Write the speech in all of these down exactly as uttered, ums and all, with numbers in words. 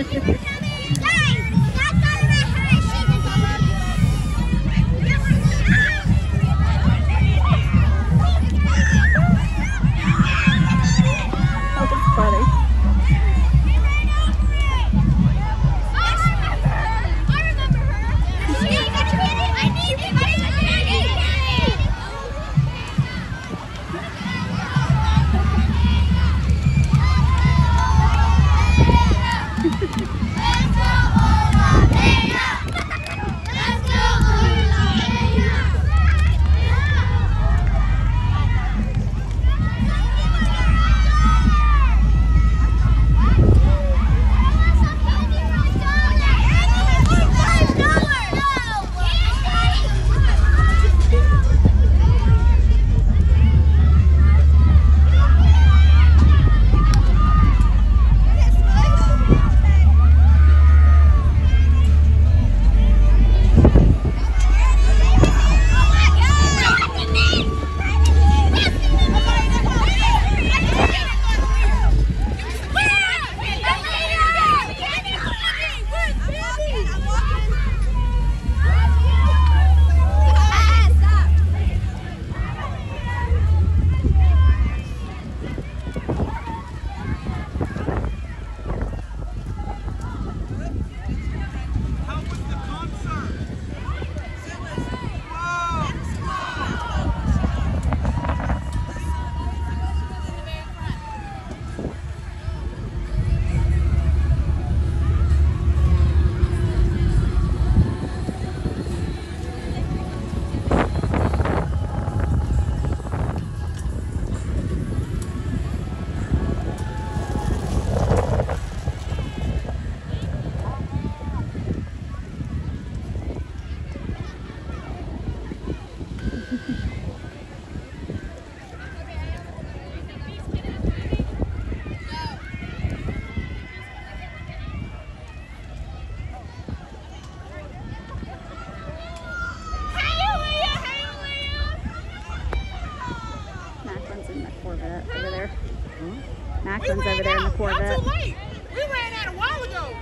Macklin's over there in the Corvette. Y'all too late. We ran out a while ago.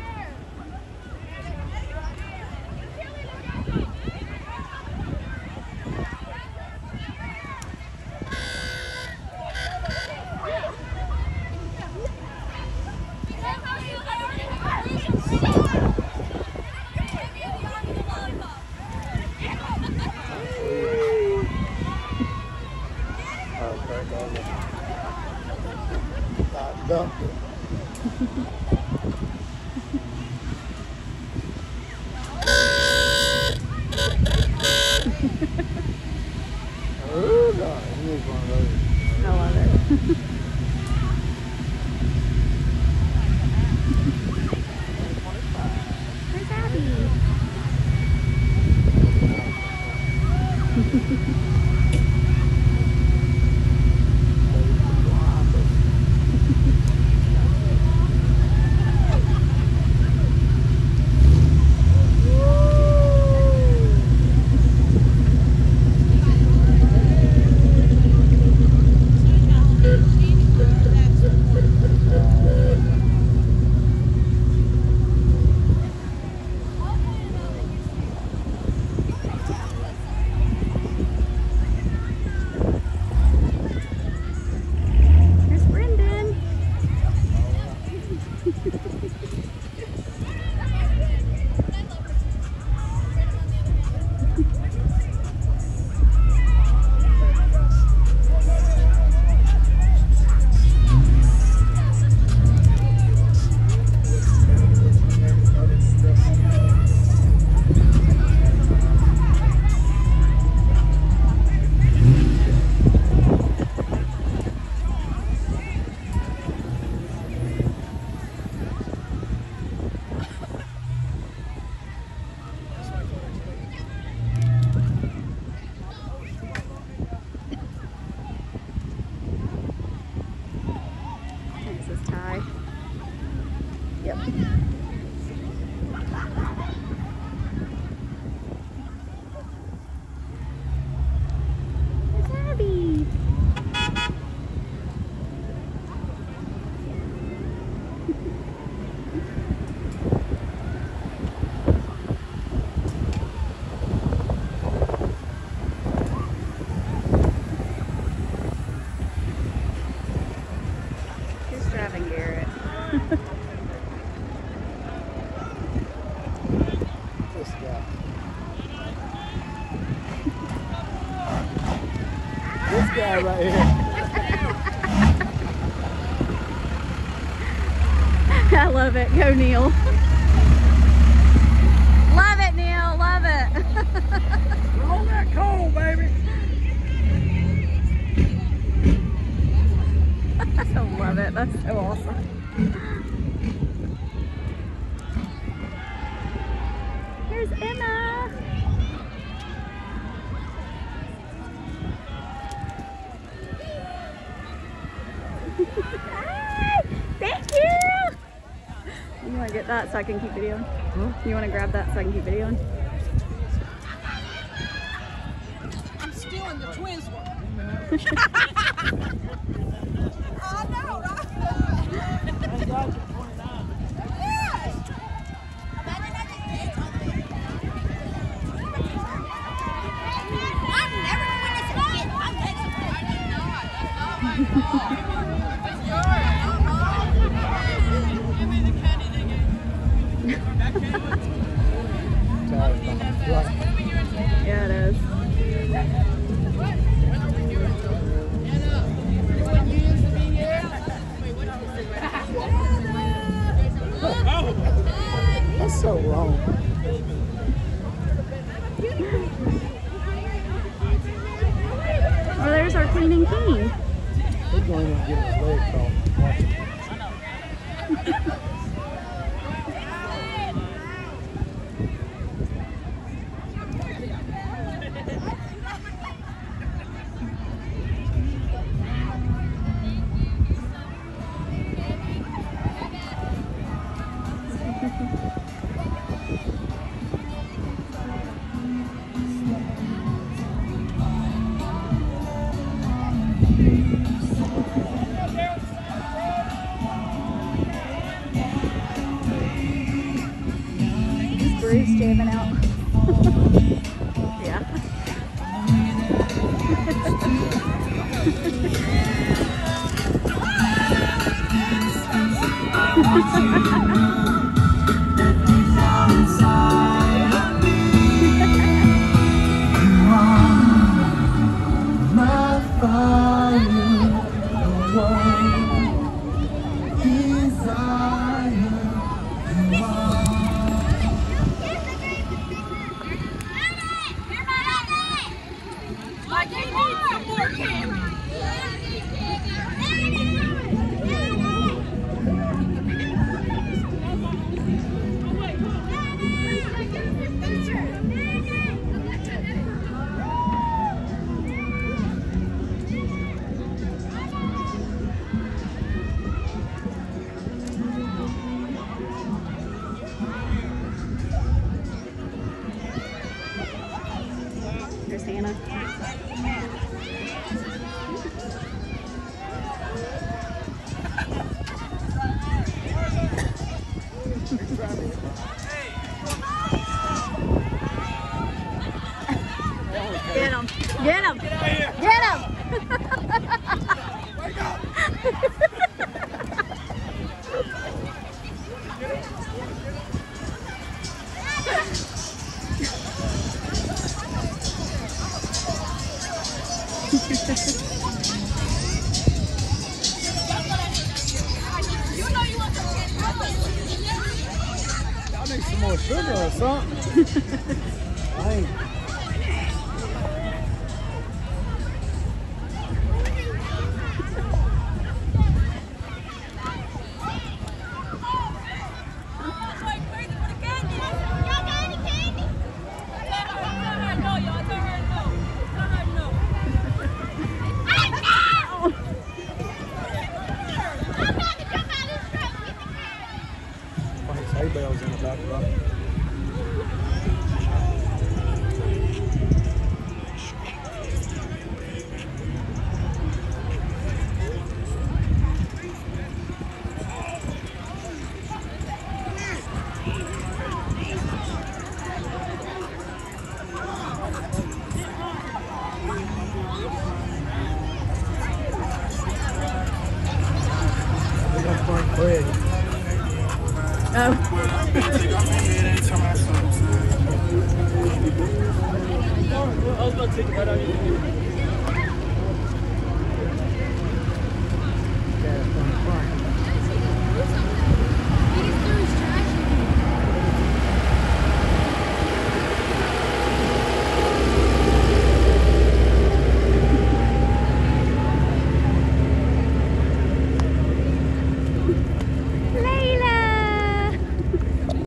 Dumped it. Oh God, he needs one of those. I love it. Where's Abby? Yep. It's Abby. This guy. This guy right here. I love it. Go, Neil. Love it, Neil. Love it. Roll that coal, baby. I love it. That's so awesome. Here's Emma. Hi. Thank you. You want to get that so I can keep videoing? Huh? You want to grab that so I can keep videoing? I'm stealing the twins one. I know, right? Yes. I'm never going to forget. I'm next. It's yours. Give me the candy they gave me. Tired of my life. Yeah, it is. What? When are we doing so? Anna, you want you used to be here? Wait, what is this? That's so wrong. Oh, there's our queen and king. He's going to get his leg caught. Watch it. Is Bruce jamming out? Yeah. Like you need some more candy. There's Hannah. Get him! Get him! Get him! Wake up! You know you want some candy. I need some more sugar or something. I ain't. Hay bales in the back of it. We're gonna find bread. Oh. I was about to take it right out of you.